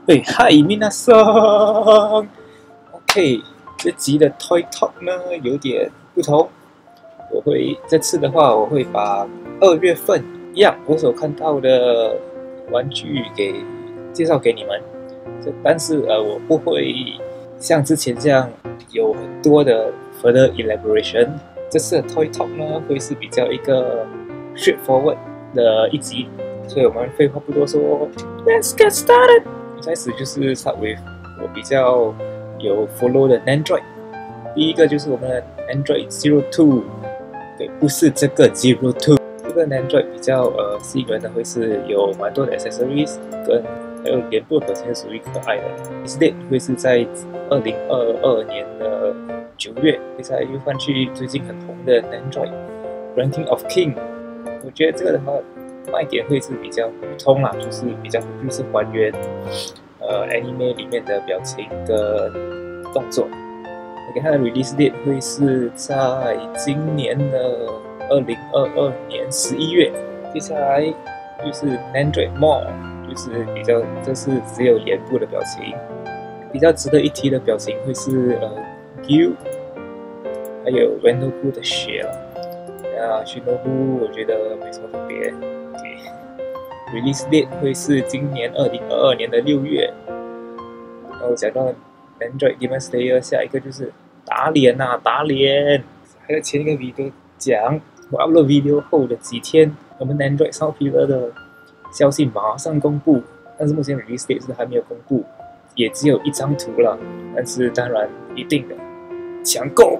嘿，嗨，皆さん。OK，这集的 Toy Talk 呢有点不同。这次的话，我会把2月份一样我所看到的玩具介绍给你们。但是我不会像之前这样有很多的 further elaboration。这次的 Toy Talk 呢会是比较一个 straightforward 的一集，所以我们废话不多说 ，Let's get started。一开始就是 start with 我比较有 follow 的 Android。第一个就是我们的 Android 02，对，不是这个02。这个 Android 比较吸引人的会是有蛮多的 accessories， 跟还有脸部表情是属于可爱的。Release date 会是在2022年的9月，会再又换去最近很红的 Android Ranking of King。我觉得这个的话，卖点会是比较普通啦，就是还原anime 里面的表情跟动作。OK， 它的 release date 会是在今年的2022年11月。接下来就是 Android More， 就是这是只有脸部的表情。比较值得一提的表情会是Gyu， 还有 Renobu 的血了。Shinobu 我觉得没什么特别。Release date 会是今年2022年的6月。然后讲到 Android Demon Slayer， 下一个就是打脸。还有前一个 video 讲，我 upload video 后的几天，我们 Android South Pillar 的消息马上公布，但是目前 Release date 是还没有公布，也只有1张图了，但是当然一定的抢购。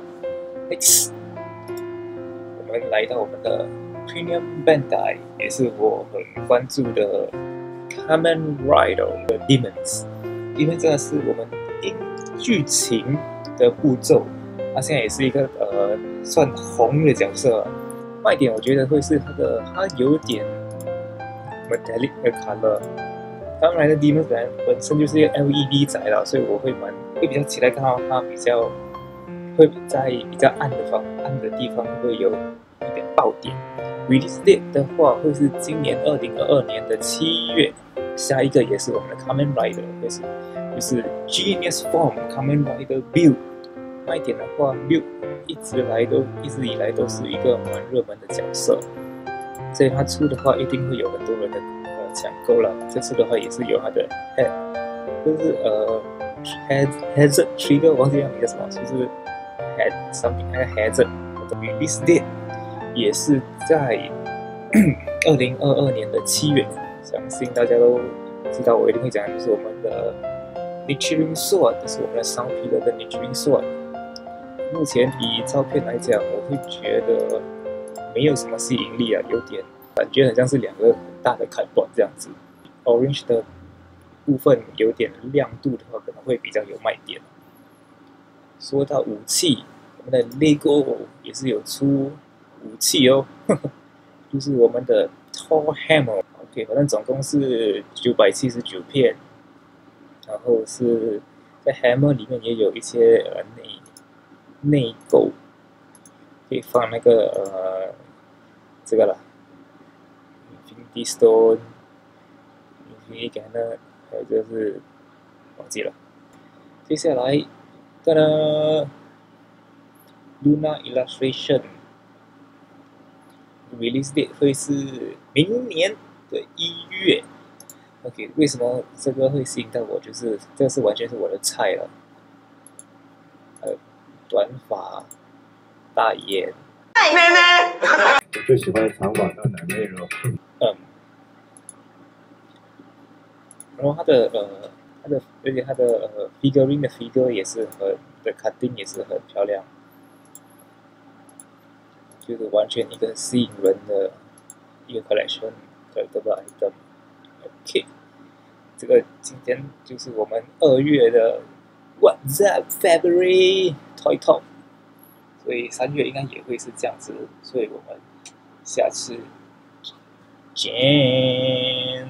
我们来到我们的 Premium Bandai， 也是我很关注的 Kamen Rider 的 Demons， 因为真的是我们剧情的步骤，它现在也是一个算红的角色。卖点我觉得会是它有点 metallic 的 color。Kamen Rider Demons 本身就是一个 LED 仔了，所以我会比较期待看到它会在比较暗的地方会有一点爆点。Release date 的话会是今年2022年的7月。下一个也是我们的 Kamen Rider， 就是 Genius Form Kamen Rider Build。卖点的话 ，Build 一直以来都是一个蛮热门的角色，所以它出的话一定会有很多人的抢购了。这次的话也是有它的 Hazard Trigger， 忘记叫什么，就是 something 那个 Hazard。Release date 也是在2022年的7月，相信大家都知道，我一定会讲，就是我们的 Nichirin Sword， 就是我们的Sound Pillar 的 Nichirin Sword。目前以照片来讲，我会觉得没有什么吸引力啊，有点感觉很像是2个很大的砍断这样子。Orange 的部分有点亮度的话，可能会比较有卖点。说到武器，我们的 LEGO 也是有出武器哦，就是我们的 Thor Hammer。OK， 反正总共是979片，然后是在 Hammer 里面也有一些内购，可以放那个这个啦 ，Infinity Stone、Infinity Gunner， 还有就是忘记了。接下来Luna Illustration Release date 会是明年的1月。OK， 为什么这个会吸引到我？就是这是完全是我的菜了。短发、大眼， 妹妹， 我最喜欢长发的男妹了。 然后而且它的figurine 的 figure 也是的 cutting 也是很漂亮，就是完全一个吸引人的一个 collection 的 item。OK， 这个今天就是我们2月的 What's Up February Toy Talk， 所以3月应该也会是这样子，所以我们下次见。